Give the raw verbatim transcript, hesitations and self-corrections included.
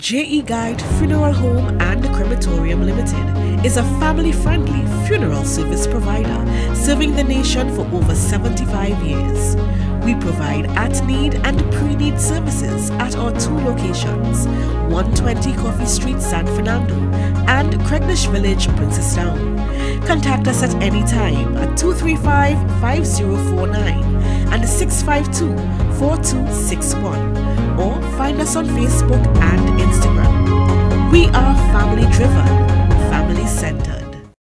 J E Guide Funeral Home and Crematorium Limited is a family-friendly funeral service provider serving the nation for over seventy-five years. We provide at-need and pre-need services at our two locations, one twenty Coffee Street, San Fernando and Craignish Village, Princestown. Contact us at any time at two three five, five zero four nine and six five two, four two six one, or find us on Facebook and Instagram. We are family driven, family centered.